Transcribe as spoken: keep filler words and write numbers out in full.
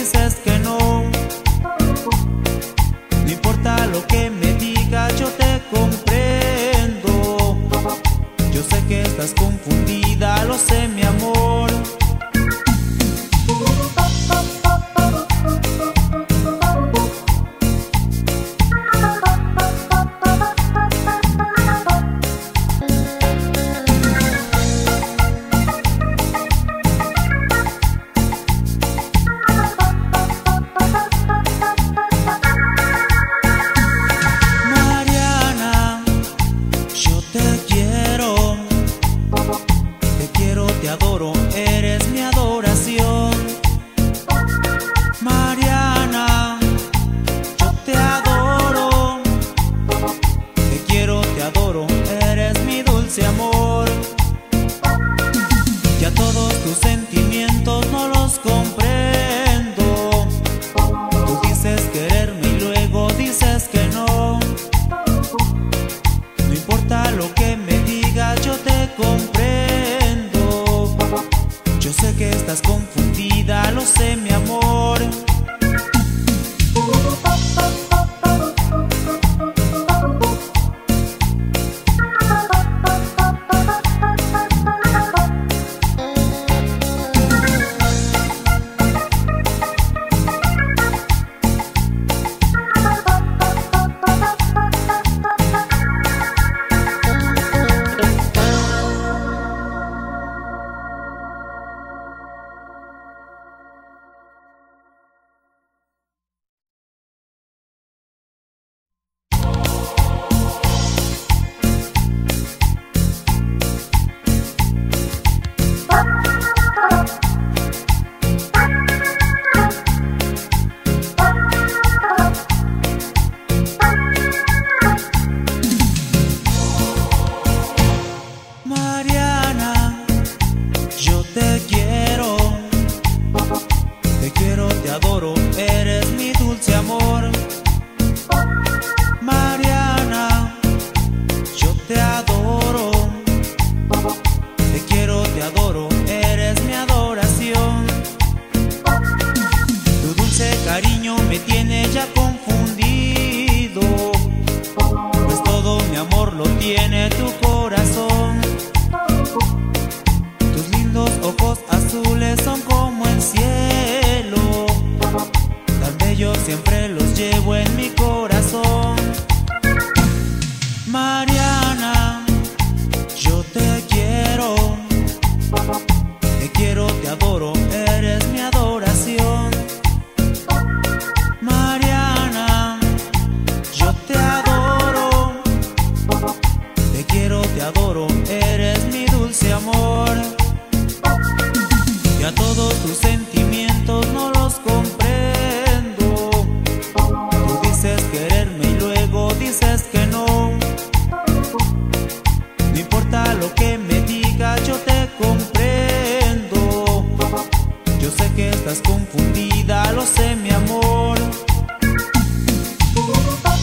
dices que no. No importa lo que me digas, yo te comprendo. Yo sé que estás confundida, lo sé, mi amor. Te adoro, eres mi adoración. Mariana, yo te adoro. Te quiero, te adoro, eres mi dulce amor. Ya todos tus sentimientos no los comprendo. Tú dices quererme y luego dices que no. No importa lo que me digas, yo te comprendo. Yo sé que estás confundida, lo sé, mi amor. Eres mi dulce amor. Mariana, yo te adoro. Te quiero, te adoro, eres mi adoración. Tu dulce cariño me tiene ya confundido, pues todo mi amor lo tiene tu corazón. Tus lindos ojos azules son como el cielo, yo siempre los llevo en mi corazón. Mariana, yo te quiero. Te quiero, te adoro, eres mi adoración. Mariana, yo te adoro. Te quiero, te adoro, eres mi dulce amor. Ya todos tus sentimientos no los comprendo. Quererme y luego dices que no. No importa lo que me digas, yo te comprendo. Yo sé que estás confundida, lo sé, mi amor.